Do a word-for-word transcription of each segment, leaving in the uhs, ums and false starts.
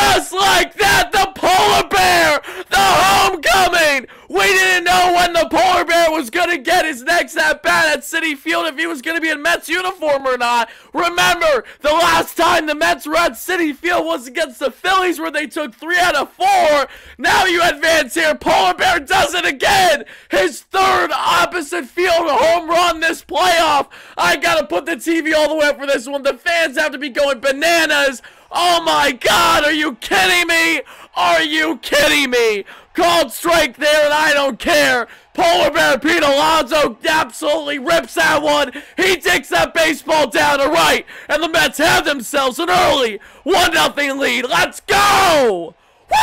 Just like that, the polar bear, the homecoming. We didn't know when the polar bear was going to get his next at-bat at Citi Field, if he was going to be in Mets uniform or not. Remember, the last time the Mets were at Citi Field was against the Phillies, where they took three out of four. Now you advance here. Polar bear does it again. His third opposite field home run this playoff. I got to put the T V all the way up for this one. The fans have to be going bananas. Oh my God, are you kidding me? Are you kidding me? Called strike there, and I don't care. Polar bear Pete Alonso absolutely rips that one. He takes that baseball down to right, and the Mets have themselves an early one nothing lead. Let's go!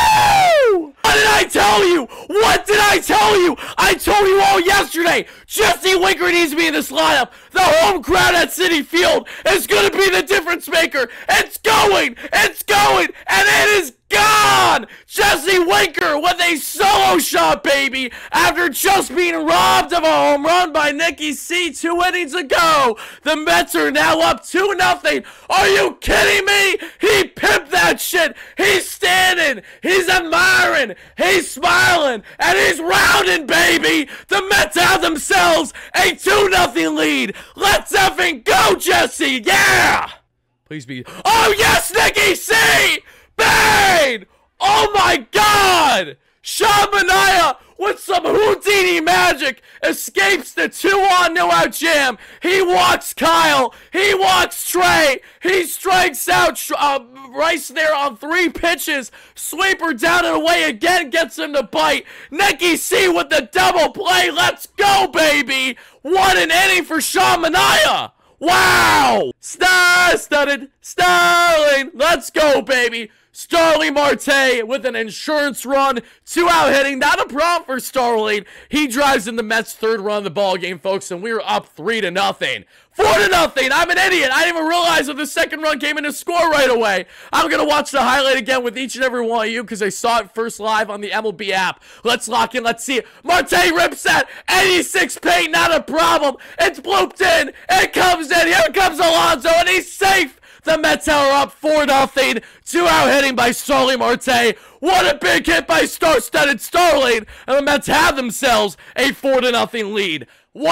Woo! What did I tell you? What did I tell you? I told you all yesterday. Jesse Winker needs to be in this lineup. The home crowd at Citi Field is going to be the difference maker. It's going. It's going. And it is gone. Jesse Winker with a solo shot, baby, after just being robbed of a home run by Nicky C two innings ago. The Mets are now up two nothing. Are you kidding me? He pimped that shit. He's standing. He's admiring. He's smiling. And he's rounding, baby. The Mets have themselves a two nothing lead. Let's effing go, Jesse. Yeah. Please be. Oh, yes, Nicky C. Bang! Oh my God! Sean Manaea with some Houdini magic escapes the two-on no-out jam. He walks Kyle. He walks Trey. He strikes out uh, Rice there on three pitches. Sweeper down and away again, gets him to bite. Nicky C with the double play. Let's go, baby! What an inning for Sean Manaea! Wow! Star-studded Starling. Let's go, baby. Starling Marte with an insurance run, two out hitting, not a problem for Starling. He drives in the Mets' third run of the ball game, folks, and we were up three to nothing. Four to nothing. I'm an idiot. I didn't even realize that the second run came in to score right away. I'm gonna watch the highlight again with each and every one of you because I saw it first live on the M L B app. Let's lock in. Let's see it. Marte rips that eighty-six paint, not a problem. It's blooped in. It comes in. Here comes Alonso, and he's safe. The Mets are up four nothing. Two out hitting by Starling Marte. What a big hit by star-studded Starling. And the Mets have themselves a four to nothing lead.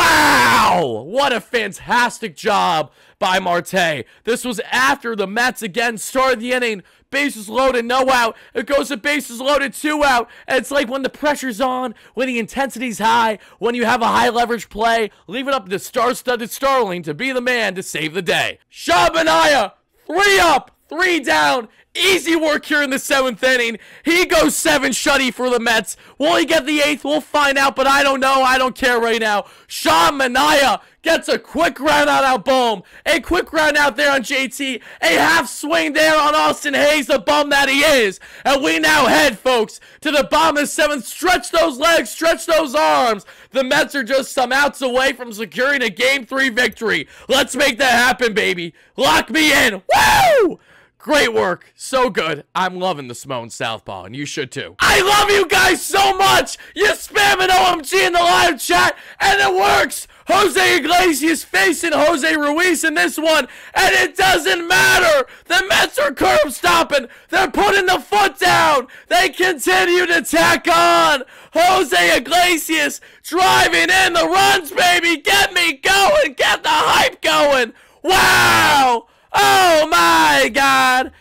Wow! What a fantastic job by Marte. This was after the Mets again started the inning. Bases loaded, no out. It goes to bases loaded, two out. And it's like when the pressure's on, when the intensity's high, when you have a high leverage play, leave it up to star-studded Starling to be the man to save the day. Sean Manaea, three up, three down. Easy work here in the seventh inning. He goes seven shutty for the Mets. Will he get the eighth? We'll find out, but I don't know. I don't care right now. Sean Manaea gets a quick ground out out Bohm. A quick ground out there on J T. A half swing there on Austin Hayes, the bum that he is. And we now head, folks, to the bottom of the seventh. Stretch those legs, stretch those arms. The Mets are just some outs away from securing a game three victory. Let's make that happen, baby. Lock me in. Woo! Great work. So good. I'm loving the Simone Southpaw, and you should too. I love you guys so much. You spamming O M G in the live chat, and it works. Jose Iglesias facing Jose Ruiz in this one, and it doesn't matter. The Mets are curb stopping. They're putting the foot down. They continue to tack on. Jose Iglesias driving in the runs, baby. Get me going. Get the hype going. Wow. Oh my God.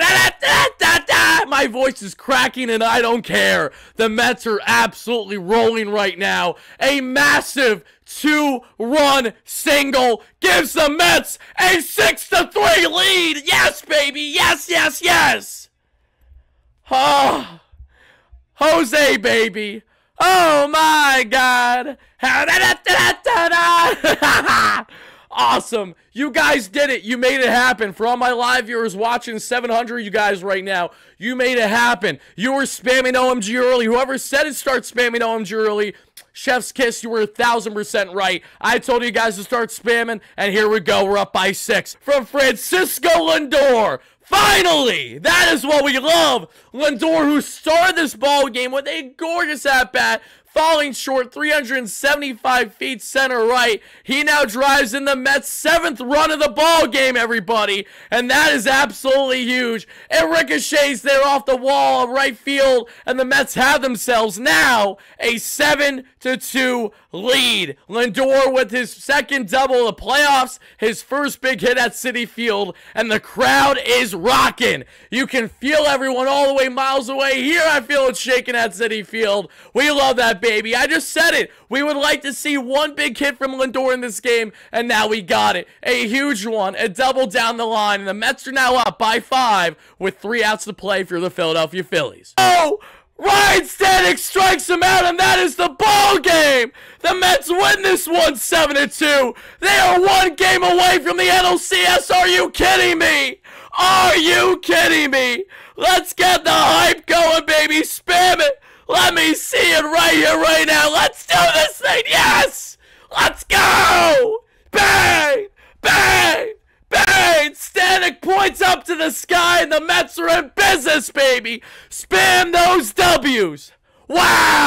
My voice is cracking and I don't care. The Mets are absolutely rolling right now. A massive two-run single gives the Mets a six to three lead. Yes, baby. Yes, yes, yes. Oh, Jose, baby. Oh my God. Awesome. You guys did it. You made it happen. For all my live viewers watching, seven hundred you guys right now, you made it happen. You were spamming O M G early. Whoever said it, start spamming O M G early. Chef's kiss, you were a thousand percent right. I told you guys to start spamming, and here we go. We're up by six. From Francisco Lindor. Finally! That is what we love. Lindor, who started this ball game with a gorgeous at-bat, falling short three hundred seventy-five feet center right. He now drives in the Mets' seventh run of the ball game, everybody, and that is absolutely huge. It ricochets there off the wall of right field, and the Mets have themselves now a seven to two lead. Lindor with his second double of the playoffs, his first big hit at Citi Field, and the crowd is rocking. You can feel everyone all the way miles away. Here I feel it shaking at Citi Field. We love that, baby. I just said it. We would like to see one big hit from Lindor in this game, and now we got it. A huge one, a double down the line, and the Mets are now up by five with three outs to play for the Philadelphia Phillies. Oh! Ryan Stanek strikes him out, and that is the ball game. The Mets win this one seven to two. They are one game away from the N L C S. Are you kidding me? Are you kidding me? Let's get the hype going, baby. Spam it. Let me see it right here, right now. Let's do this thing. Yes. Let's go. Bang. Bang. Bang! Stanek points up to the sky, and the Mets are in business, baby! Spam those W's! Wow!